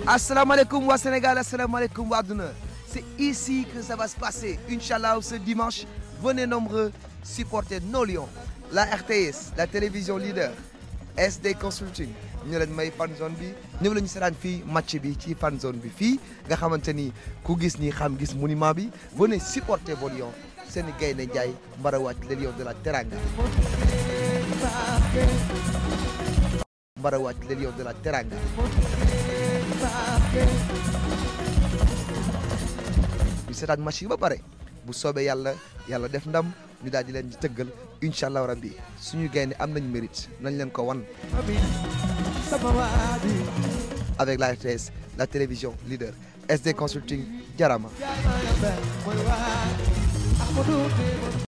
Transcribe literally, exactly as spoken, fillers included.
Asalaamaaleykum waa Sénégal, asalaamaaleykum waa àdduna. C'est ici que ça va se passer. Inch'Allah, ce dimanche, venez nombreux supporter nos Lions. La R T S, la télévision leader, S D Consulting ñu leen may fan zone bi ñëw la ñu seetaan fii match bi ci fan zone bi fii nga xamante ni ku gis ni xam gis monument bi venez supporter vos Lions seen i gaynde Njaay mbarawàcc les Lions de la Teranga. mbarawàcc les Lions de la Teranga. ñu seetaan match yi ba pare bu soobee yàlla yàlla def ndam ñu daal di leen di tëggal incha allah rabbi suñu gaynde am nañ mérite nañ leen ko wan. Avec la R T S, la télévision leader, S D Consulting jarama.